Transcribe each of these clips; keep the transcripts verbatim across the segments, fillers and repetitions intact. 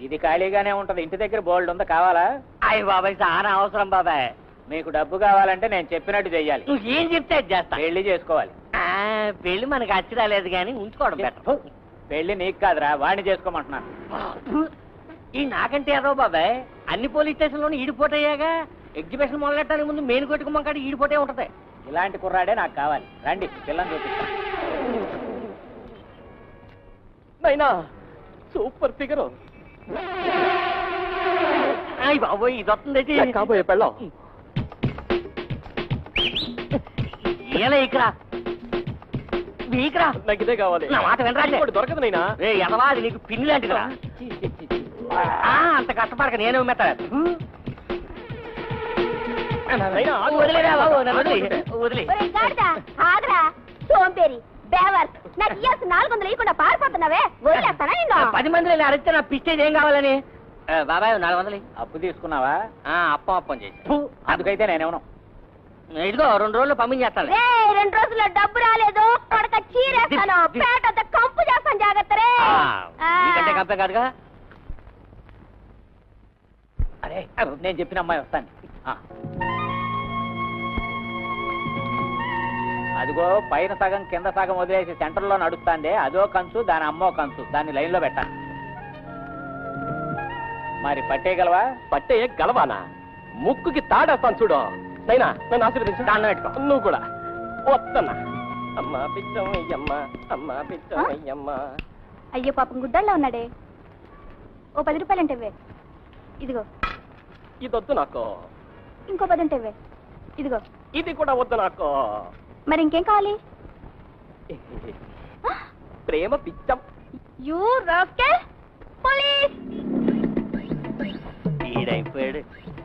ఇది ఖాళీగానే ఉంటది. ఇంటి దగ్గర బోల్డ్ ఉందా, కావాలా? అయ్యి బాబాయ్ చాలా అవసరం బాబాయ్. మీకు డబ్బు కావాలంటే నేను చెప్పినట్టు చెయ్యాలి. నువ్వు ఏం చెప్తే అది చేస్తా. పెళ్లి చేసుకోవాలి. పెళ్లి మనకి అచ్చి రాలేదు కానీ ఉంచుకోవడం బెటర్. పెళ్లి నీకు కాదురా, వాడిని చేసుకోమంటున్నాను. ఈ నాకంటే ఏదో బాబాయ్, అన్ని పోలీస్ స్టేషన్లోనే ఈడిపోటయ్యాగా. ఎగ్జిబిషన్ మొదలెట్టడానికి ముందు మెయిన్ కొట్టుకుమ్మ కాడ ఈడిపోటే ఉంటది. ఇలాంటి కుర్రాడే నాకు కావాలి. రండి, పిల్లని చూపిస్తాను. నైనా సూపర్ ఫిగర్. అయ్యి బాబోయ్, ఇది వస్తుంది కాబోయే పెళ్ళం. ఏలా ఇక్కడ వీకరా, నాకు ఇదే కావాలి. నా మాట వినరాజే. దొరకదు నైనా. రే ఎదవా, అది నీకు పిన్ని లాంటిదిరా. అంత కష్టపడక నేనే ఉమ్మేస్తా. వదిలేరా బాబు, వదిలే. సోంపేరి బేవర్, నాకు ఇయ్యాల్సిన నాలుగు వందలు ఇవ్వకుండా పారిపోతున్నావే, వదిలేస్తానా నిన్ను? పది మందిలో అడిగితే నా పిచ్చేది ఏం కావాలని. బాబాయ్ నాలుగు వందలు అప్పు తీసుకున్నావా? అప్పం అప్పం చేసి. అందుకైతే నేనేమను. ఇదిగో రెండు రోజులు పంపించేస్తాను. రెండు రోజుల్లో డబ్బు రాలేదు, పడక చీరేస్తాను, పేట కంపు చేస్తాను, జాగ్రత్త రే. నీకంటే కంపే కాదుగా. అరే నేను చెప్పిన అమ్మాయి వస్తాను. అదిగో పైన సగం కింద సగం వదిలేసి సెంటర్లో నడుస్తాందే, అదో కంచు, దాని అమ్మో కంచు, దాన్ని లైన్ లో పెట్టాను. మరి పట్టేయగలవా? పట్టే గలవానా? ముక్కుకి తాడేస్తాను చూడు. నైనా నన్ను ఆశీర్వదించు. దాన్ని పెట్టుకో. నువ్వు కూడా వస్తున్నా. అమ్మా పిచ్చమ్మయ్యమ్మ, అమ్మా పిచ్చమ్మయ్యమ్మ. అయ్యో పాపం గుడ్డల్లో ఉన్నాడే. ఓ పది రూపాయలు అంటే ఇదిగో. ఇది వద్దు నాకు. ఇంకో పది అంటే ఇదిగో. ఇది కూడా వద్దు నాకు. మరి ఇంకేం కావాలి? ప్రేమ పిచ్చం. You rascal, police. ఈడైపోయాడు.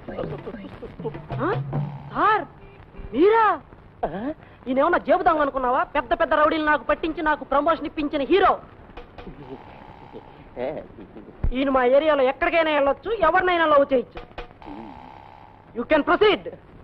సార్ మీరా? ఈయనేమన్నా జేబుదాం అనుకున్నావా? పెద్ద పెద్ద రౌడీలు నాకు పట్టించి నాకు ప్రమోషన్ ఇప్పించిన హీరో ఈయన. మా ఏరియాలో ఎక్కడికైనా వెళ్ళొచ్చు, ఎవరినైనా లవ్ చేయొచ్చు. You can proceed.